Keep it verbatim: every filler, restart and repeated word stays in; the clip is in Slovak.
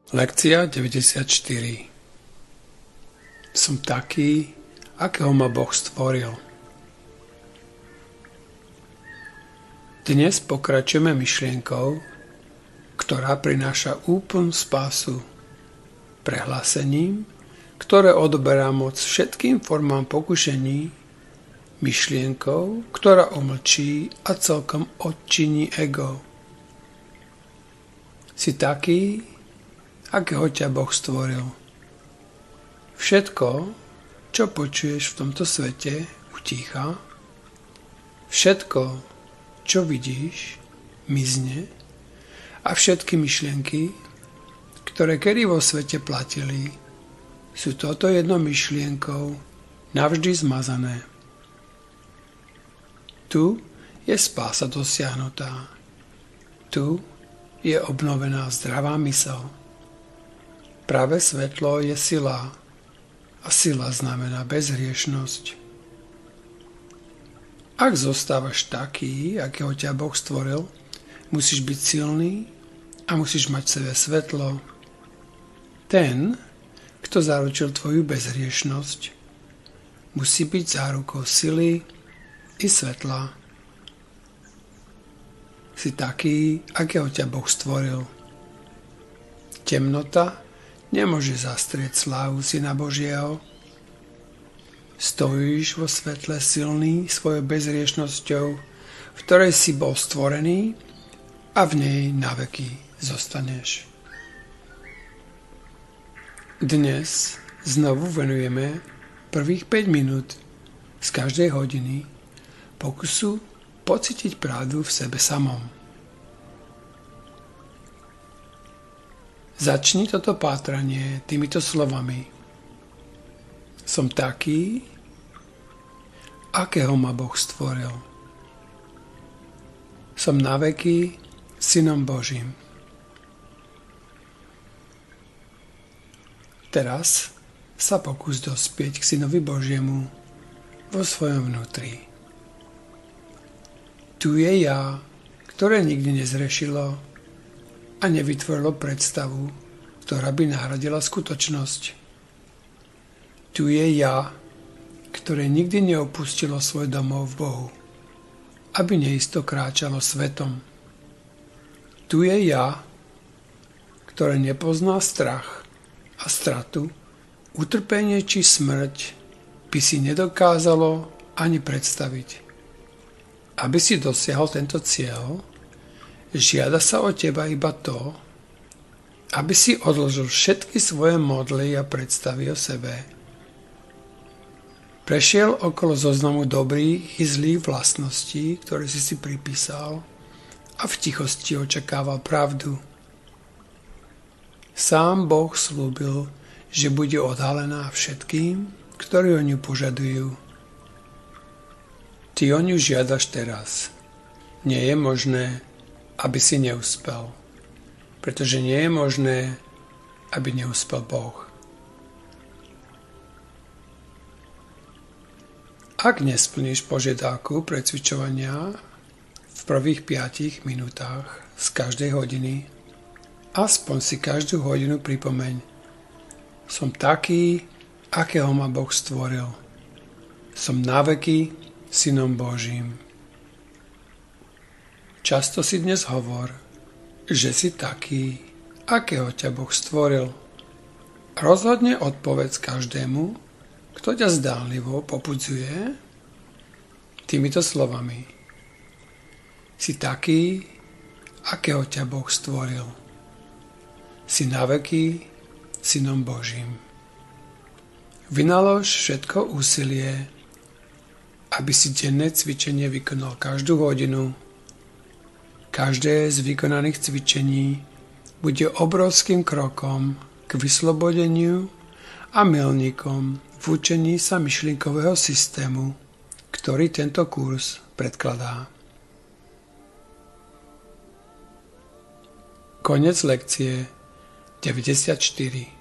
Lekcia deväťdesiatštyri. Som taký, akého ma Boh stvoril. Dnes pokračujeme myšlienkou, ktorá prináša úplnú spásu, prehlásením, ktoré odoberá moc všetkým formám pokušení, myšlienkou, ktorá omlčí a celkom odčiní ego. Si taký, akého ťa Boh stvoril. Všetko, čo počuješ v tomto svete, utícha. Všetko, čo vidíš, mizne. A všetky myšlienky, ktoré kedy vo svete platili, sú toto jednou myšlienkou navždy zmazané. Tu je spása dosiahnutá. Tu je obnovená zdravá myseľ. Práve svetlo je sila a sila znamená bezhriešnosť. Ak zostávaš taký, akého ťa Boh stvoril, musíš byť silný a musíš mať v sebe svetlo. Ten, kto zaručil tvoju bezhriešnosť, musí byť zárukou sily i svetla. Si taký, akého ťa Boh stvoril. Temnota nemôže zastrieť slávu Syna Božieho. Stojíš vo svetle silný svojou bezhriešnosťou, v ktorej si bol stvorený a v nej naveky zostaneš. Dnes znovu venujeme prvých päť minút z každej hodiny pokusu pocítiť pravdu v sebe samom. Začni toto pátranie týmito slovami. Som taký, akého ma Boh stvoril. Som naveky Synom Božím. Teraz sa pokús dospieť k Synovi Božiemu vo svojom vnútri. Tu je ja, ktoré nikdy nezrešilo a nevytvorilo predstavu, ktorá by nahradila skutočnosť. Tu je ja, ktoré nikdy neopustilo svoj domov v Bohu, aby neisto kráčalo svetom. Tu je ja, ktoré nepozná strach a stratu, utrpenie či smrť by si nedokázalo ani predstaviť. Aby si dosiahol tento cieľ, žiada sa od teba iba to, aby si odložil všetky svoje modly a predstavy o sebe. Prešiel okolo zoznamu dobrých i zlých vlastností, ktoré si si pripísal a v tichosti očakával pravdu. Sám Boh slúbil, že bude odhalená všetkým, ktorí o ňu požadujú. Ty o ňu žiadaš teraz. Nie je možné, aby si neúspel. Pretože nie je možné, aby neúspel Boh. Ak nesplníš požiadavku precvičovania v prvých piatich minútach z každej hodiny, aspoň si každú hodinu pripomeň. Som taký, akého ma Boh stvoril. Som naveky Synom Božím. Často si dnes hovor, že si taký, akého ťa Boh stvoril. Rozhodne odpovedz každému, kto ťa zdánlivo popudzuje týmito slovami. Si taký, akého ťa Boh stvoril. Si naveky Synom Božím. Vynalož všetko úsilie, aby si denné cvičenie vykonal každú hodinu. Každé z vykonaných cvičení bude obrovským krokom k vyslobodeniu a milníkom v učení sa myšlienkového systému, ktorý tento kurz predkladá. Koniec lekcie deväťdesiatštyri.